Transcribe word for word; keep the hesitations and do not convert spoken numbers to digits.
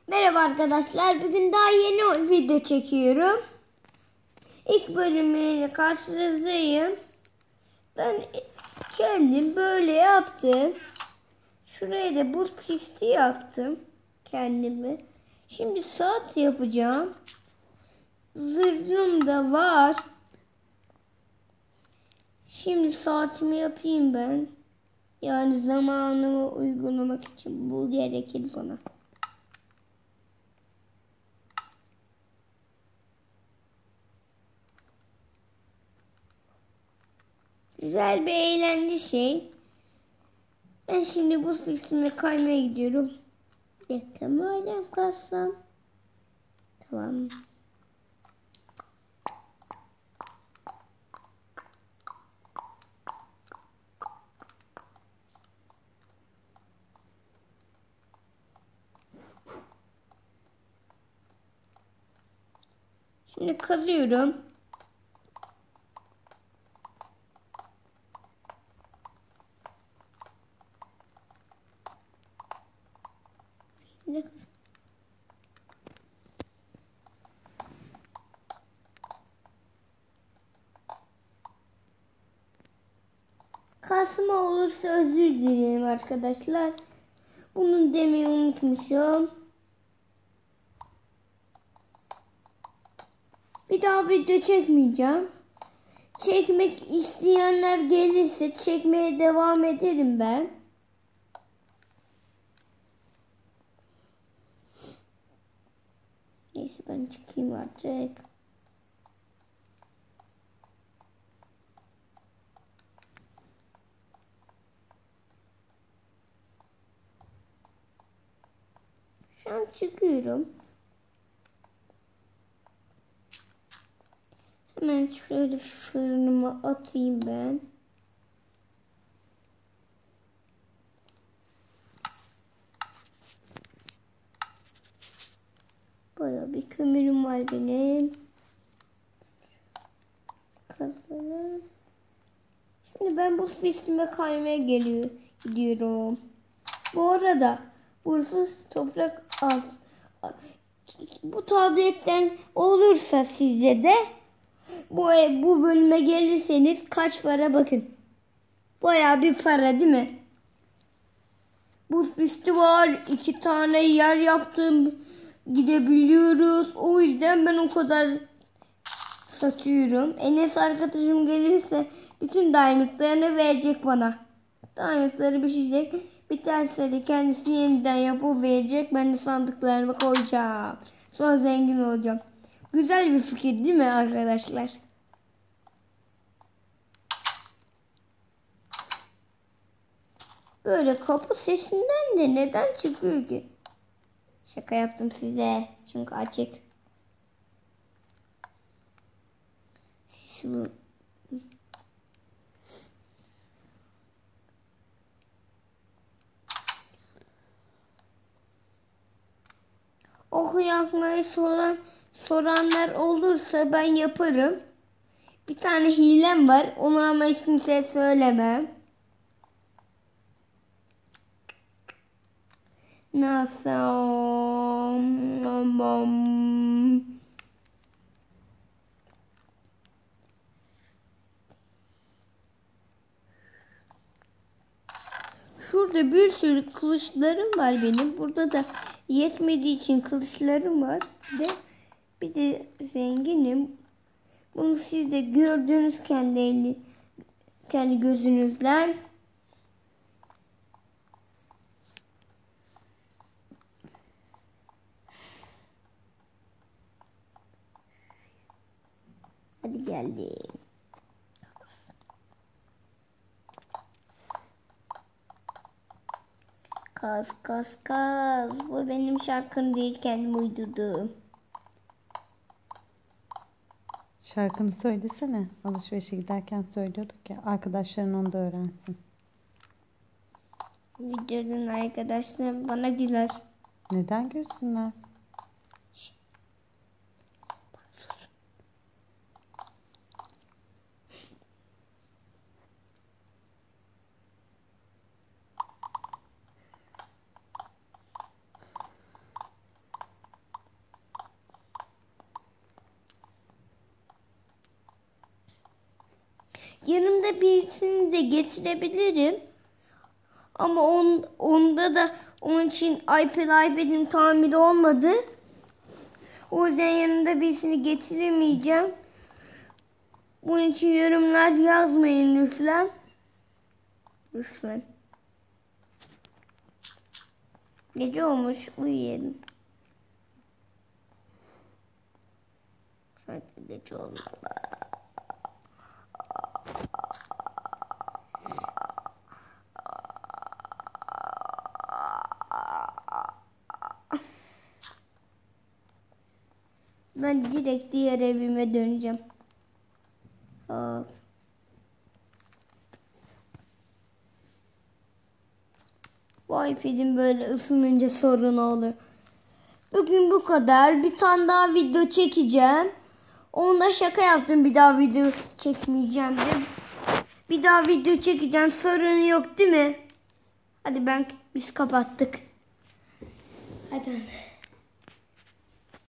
Merhaba arkadaşlar. Bugün daha yeni video çekiyorum. İlk bölümüyle karşınızdayım. Ben kendim böyle yaptım. Şuraya da buz pisti yaptım kendimi. Şimdi saat yapacağım. Zırhım da var. Şimdi saatimi yapayım ben. Yani zamanımı uygulamak için bu gerekir bana. Güzel bir eğlence şey. Ben şimdi buz pistine kaymaya gidiyorum. Bir dakika madem kalsam. Tamam. Şimdi kazıyorum. Kasma olursa özür dilerim arkadaşlar. Bunu demeyi unutmuşum. Bir daha video çekmeyeceğim. Çekmek isteyenler gelirse çekmeye devam ederim ben. Neyse ben çıkayım artık. Şu an çıkıyorum. Hemen şöyle fırınıma atayım ben. Bayağı bir kömürüm var benim. Kazanım. Şimdi ben buz pistime kaymaya geliyor, gidiyorum. Bu arada burası toprak az. Bu tabletten olursa sizce de bu bu bölüme gelirseniz kaç para bakın. Bayağı bir para değil mi? Buz pisti var. iki tane yer yaptım. Gidebiliyoruz. O yüzden ben o kadar satıyorum. Enes arkadaşım gelirse bütün diamondlarını verecek bana. Diamondları pişecek. Biterse de kendisi yeniden yapıp verecek. Ben de sandıklarımı koyacağım. Sonra zengin olacağım. Güzel bir fikir değil mi arkadaşlar? Böyle kapı sesinden de neden çıkıyor ki? Şaka yaptım size. Çünkü açık. Şu oku yapmayı soran, soranlar olursa ben yaparım. Bir tane hilem var. Onu ama hiç kimseye söylemem. Ne yapsam? Şurada bir sürü kılıçlarım var benim. Burada da yetmediği için kılıçlarım var. Bir de, bir de zenginim. Bunu siz de gördünüz kendi eli, kendi gözünüzle. Hadi geldim. Kaz kaz kaz. Bu benim şarkım değil, kendim uydurdum. Şarkını söylesene. Alışverişe giderken söylüyorduk ya. Arkadaşların onu da öğrensin. Videonun arkadaşlarım bana güler. Neden gülsünler? yanımda birisini de getirebilirim. Ama on, onda da onun için iPad iPad'im tamiri olmadı. O yüzden yanımda birisini getiremeyeceğim. Bunun için yorumlar yazmayın lütfen. Lütfen. Gece olmuş, uyuyalım. Hadi gece olmalı. Ben direkt diğer evime döneceğim. Aa. Bu iPad'im böyle ısınınca sorun oluyor. Bugün bu kadar. Bir tane daha video çekeceğim. Onda şaka yaptım. Bir daha video çekmeyeceğim de. Bir daha video çekeceğim. Sorun yok değil mi? Hadi ben biz kapattık. Hadi.